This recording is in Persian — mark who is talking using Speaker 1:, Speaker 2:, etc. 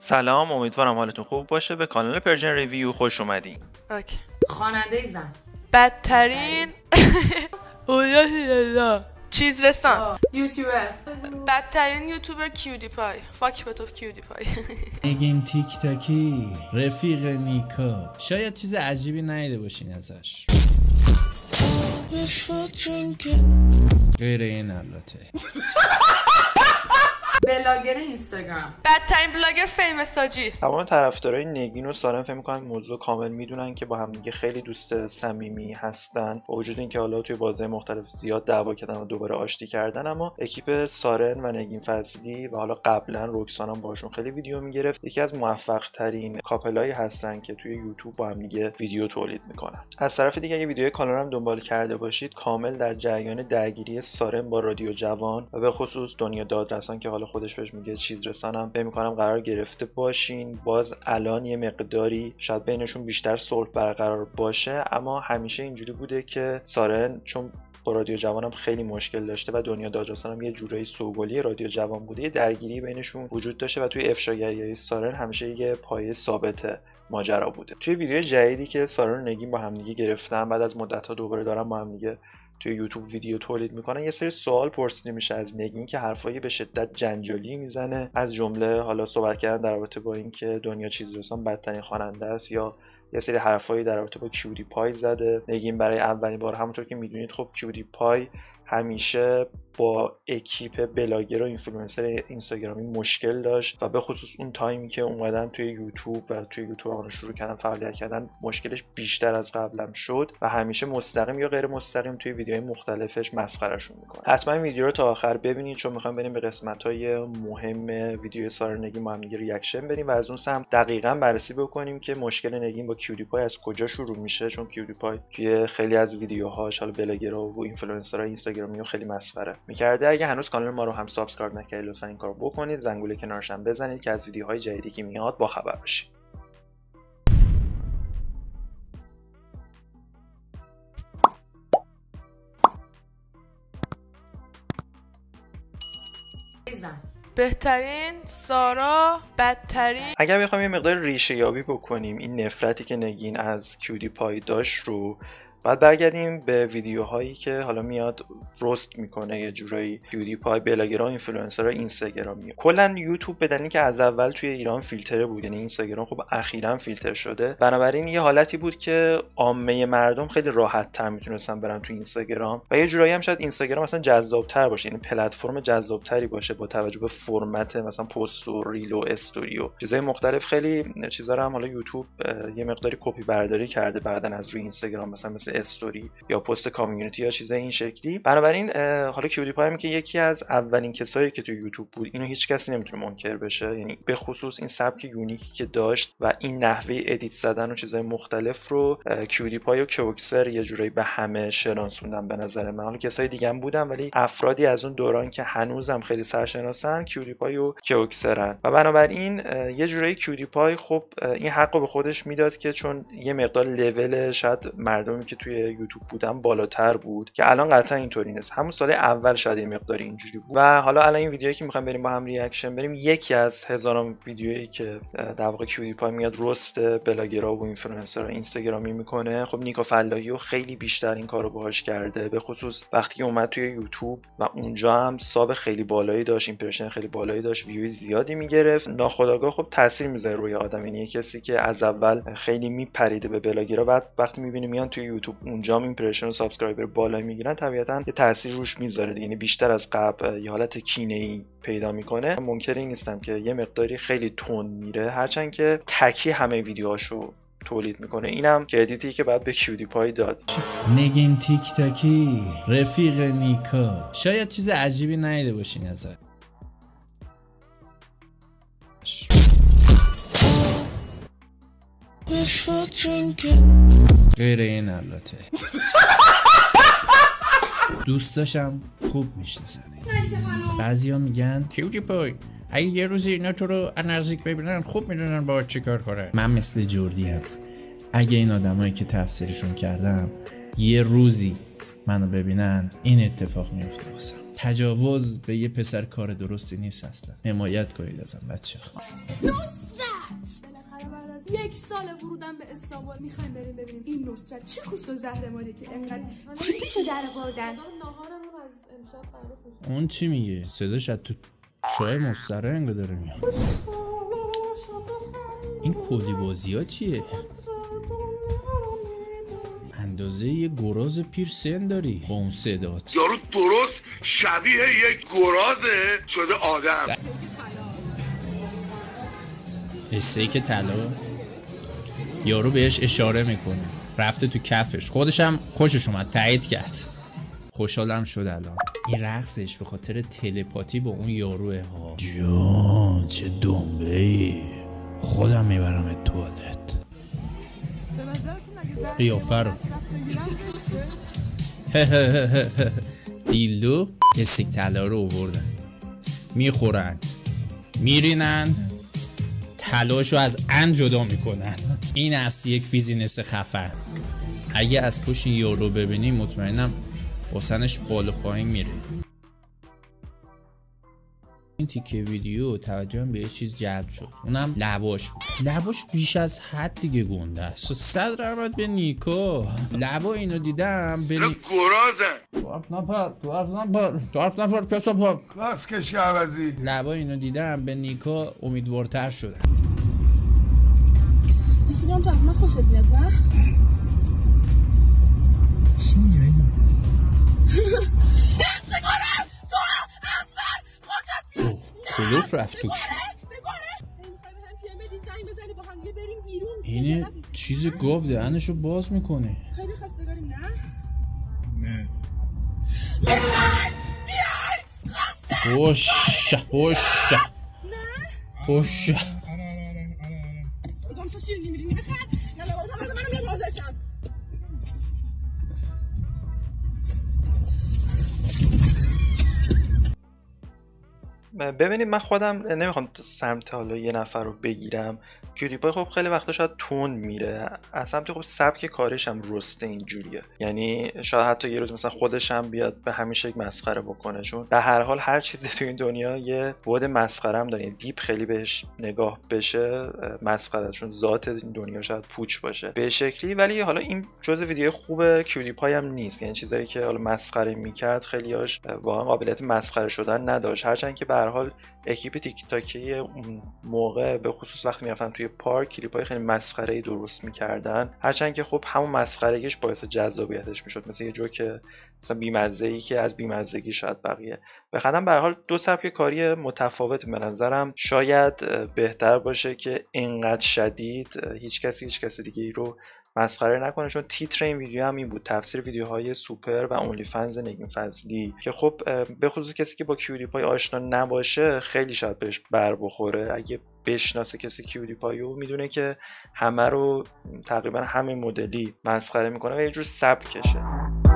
Speaker 1: سلام، امیدوارم حالتون خوب باشه. به کانال پرژن ریویو خوش اومدین.
Speaker 2: اوکی.
Speaker 3: خواننده زن
Speaker 2: بدترین چیز رسان
Speaker 3: یوتیوبر
Speaker 2: بدترین یوتیوبر کیودی پای. فاک به تو کیودی پای.
Speaker 4: نگیم تیک تاکی رفیق نیکا. شاید چیز عجیبی نیده باشین ازش، غیر این البته.
Speaker 3: بلاگر اینستاگرام
Speaker 2: بدترین بلاگر فیمس حاجی.
Speaker 1: تمام طرفدارای نگین و سارن فکر می‌کنن موضوع کامل میدونن که با هم دیگه خیلی دوست صمیمی هستن، با وجود اینکه حالا توی بازی مختلف زیاد دعوا کردن و دوباره آشتی کردن، اما اکیپ سارن و نگین فضلی و حالا قبلا رکسان هم باشون خیلی ویدیو میگرفت. یکی از موفق ترین کاپلایی هستن که توی یوتیوب با هم دیگه ویدیو تولید میکنن. از طرف دیگه اگه ویدیوی کانال هم دنبال کرده باشید، کامل در جریان درگیری سارن با رادیو جوان و به خصوص دنیا دادرسان که حالا خودش بهش میگه چیز رسانم، فکر می‌کنم قرار گرفته باشین. باز الان یه مقداری شاید بینشون بیشتر صلح برقرار باشه، اما همیشه اینجوری بوده که سارن چون با رادیو جوانم خیلی مشکل داشته و دنیا دادرسان هم یه جورایی سوگلی رادیو جوان بوده، یه درگیری بینشون وجود داشته و توی افشاگری‌های سارن همیشه یه پایه ثابت ماجرا بوده. توی ویدیو جدیدی که سارن و نگین با هم دیگه گرفتن، بعد از مدت‌ها دوباره دارن با هم دیگه توی یوتیوب ویدیو تولید میکنن، یه سری سوال پرسیده میشه از نگین که حرفایی به شدت جنجالی میزنه، از جمله حالا صحبت کردن در رابطه با اینکه دنیا چیز رسان بدترین خواننده است، یا یه سری حرفایی در رابطه با کیودی پای زده. نگین برای اولین بار، همونطور که میدونید خب کیودی پای همیشه با اکیپ بلاگر و اینفلوئنسر اینستاگرامی مشکل داشت و به خصوص اون تایمی که اومدن توی یوتیوب و توی یوتیوب رو شروع کردن فعالیت کردن، مشکلش بیشتر از قبلم شد و همیشه مستقیم یا غیر مستقیم توی ویدیوهای مختلفش مسخرهشون میکنه. حتما ویدیو رو تا آخر ببینید چون میخوایم بریم به قسمت‌های مهم ویدیو سارن نگین با هم دیگه ریاکشن بریم و از اون سمت دقیقاً بررسی بکنیم که مشکل نگین با کیودی پای از کجا شروع میشه، چون کیودی پای توی خیلی از ویدیوهاش حالا بلاگرها و اینفلوئنسرهای اینستاگرامی رو خیلی مسخره می‌کرده. اگه هنوز کانال ما رو هم سابسکرایب نکردید لطفاً این کارو بکنید، زنگوله کنارش هم بزنید که از ویدیوهای جدیدی که میاد با خبر بشید.
Speaker 3: زن
Speaker 2: بهترین سارا، بدترین.
Speaker 1: اگر بخوایم یه مقدار ریشه یابی بکنیم این نفرتی که نگین از کیودی پای داشت رو، بعد برگردیم به ویدیوهایی که حالا میاد روست میکنه یه جورایی کیودی پای، بلاگرها، اینفلوئنسرها اینستاگرامی. کلا یوتیوب بدنی که از اول توی ایران فیلتره بود، یعنی اینستاگرام خب اخیراً فیلتر شده، بنابراین یه حالتی بود که عامه مردم خیلی راحت تر میتونستن برن توی اینستاگرام و یه جورایی هم شاید اینستاگرام مثلا جذاب‌تر باشه، یعنی پلتفرم جذاب‌تری باشه با توجه به فرمت مثلا پست و ریل و استوری و چیزای مختلف. خیلی چیزا رو هم حالا یوتیوب یه مقداری کپی برداری کرده بعدن از روی اینستاگرام، مثلا استوری یا پست کامیونیتی یا چیزای این شکلی. بنابراین حالا کیودی پای که یکی از اولین کسایی که تو یوتیوب بود، اینو هیچ کسی نمیتونه منکر بشه، یعنی به خصوص این سبک یونیکی که داشت و این نحوه ادیت زدن و چیزای مختلف رو کیودی پای و کوکسر یه جورایی به همه شناسوندن. به نظر من حالا کسای دیگه هم بودن ولی افرادی از اون دوران که هنوزم خیلی سرشناسن کیودی پای و کوکسرن و بنابراین یه جورایی کیودی پای خب این حقو به خودش میداد که چون یه مقدار لول شاید مردمی که توی یوتیوب بودن بالاتر بود که الان قطعا اینطوری نیست. همون سال اول شاید یه مقداری اینجوری بود و حالا الان این ویدیویی که می‌خوایم بریم با هم ریاکشن بریم، یکی از هزاران ویدیویی که در واقع کیودی پای میاد رست بلاگرها و اینفلوئنسرها اینستاگرامی میکنه. خب نیکا فلاحیو خیلی بیشتر این کارو باهاش کرده، به خصوص وقتی که اومد توی یوتیوب و اونجا هم ساب خیلی بالایی داشت، ایمپرشن خیلی بالایی داشت، ویوی زیادی میگرفت. ناخودآگاه خب تاثیر میذاره روی آدم، یعنی کسی که از اول خیلی میپریده به بلاگرها، بعد وقتی میبینه میان توی یوتیوب اونجا ایمپرشن و سابسکرایبر بالایی میگیرن، طبیعتاً یه تاثیر روش میذاره، یعنی بیشتر از قبل یه حالت کینه‌ای پیدا میکنه. منکر نیستم که یه مقداری خیلی تند میره، هرچند که تکی همه ویدیوهاشو تولید میکنه. اینم کردیتی که بعد به کیودی پای داد.
Speaker 4: نگیم تیک تاکی رفیق نیکا. شاید چیز عجیبی نیده باشین ازش، غیر این البته. دوستاشم خوب میشناسن. بعضیا میگن کیودی پای اگه یه روزی اینا تو رو نزدیک ببینن خوب میدونن باید چی کار کنن. من مثل جوردی هم، اگه این آدمایی که تفسیرشون کردم یه روزی منو ببینن این اتفاق میفته واسم. تجاوز به یه پسر کار درستی نیست اصلا. حمایت کنید ازم بچه‌ها.
Speaker 5: سال ورودم به استانبول میخوایم بریم ببینیم این نصرت چه کوفت و زهرماری که انقدر پیپیشو در آوردن.
Speaker 4: اون چی میگه؟ صداش از تو چای مسترنگ داره میاد. این کودی بازی ها چیه؟ اندازه یه گراز پیر سن داری با اون صدات.
Speaker 6: یارو درست شبیه یک گرازه شده آدم.
Speaker 4: استیک طلا. یارو بهش اشاره میکنه، رفته تو کفش، خودش هم خوشش اومد، تایید کرد، خوشحالم شد. الان این رقصش به خاطر تلپاتی با اون یاروه ها. جان چه دنبه ای، خودم میبرم توالت. قیافه رو دیلدو استیک طلا رو آوردن، میخورن، میرینن، طلاشو از ان جدا میکنن. این است یک بیزینس خفن. اگه از پشت این یارو ببینیم مطمئنم واسنش بالا پایین میره. این تیکه ویدیو توجهم به یه چیز جلب شد، اونم لباش بود. لباش بیش از حد دیگه گنده است. 100 رحمت به نیکا. لبا اینو دیدم به لبا اینو دیدم به نیکا امیدوارتر شدم.
Speaker 5: میگم تو از من خوشت میاد نه؟
Speaker 4: چی میگه اینو؟ کلوف رفت توش. اینه چیز گاو دهنشو باز میکنه.
Speaker 5: خیلی خواستگاریم نه؟
Speaker 4: هوش هوش هوش.
Speaker 1: ببینید من خودم نمیخوام سمت حالا یه نفر رو بگیرم. کیودیپای خب خیلی وقتا شاید تون میره، از سمت خب سبک کارش هم رسته اینجوریه، یعنی شاید حتی یه روز مثلا خودش هم بیاد به همین شکل مسخره بکنه، چون به هر حال هر چیزی تو این دنیا یه بعد مسخره هم داره. دیپ خیلی بهش نگاه بشه مسخره، چون ذات این دنیا شاید پوچ باشه به شکلی، ولی حالا این جزء ویدیو خوب کیودیپای هم نیست، یعنی چیزایی که حالا مسخره میکرد خیلیاش واقعا قابلیت مسخره شدن نداشت. هرچند که به هر حال اکیپ تیک تاکی اون موقع به خصوص وقتی میرفتن توی پارک کلیپای خیلی مسخره‌ای درست میکردن، هرچند که خب همون مسخرگیش باعث جذابیتش میشد، مثل یه جوک مثلا بی‌مزه‌ای که از بی‌مزگی شاید بقیه بخدم. به هر حال دو سبک کاری متفاوت به نظرم. شاید بهتر باشه که اینقدر شدید هیچ کسی دیگه ای رو مسخره نکنه، چون تیتر این ویدیو هم این بود، تفسیر ویدیوهای سوپر و اونلی فنز نگین فضلی، که خب به خصوص کسی که با کیودیپای آشنا نباشه خیلی شاید بهش بر بخوره. اگه بشناسه کسی کیودیپایو میدونه که همه رو تقریبا همین مدلی مسخره میکنه و یه جور سبکشه.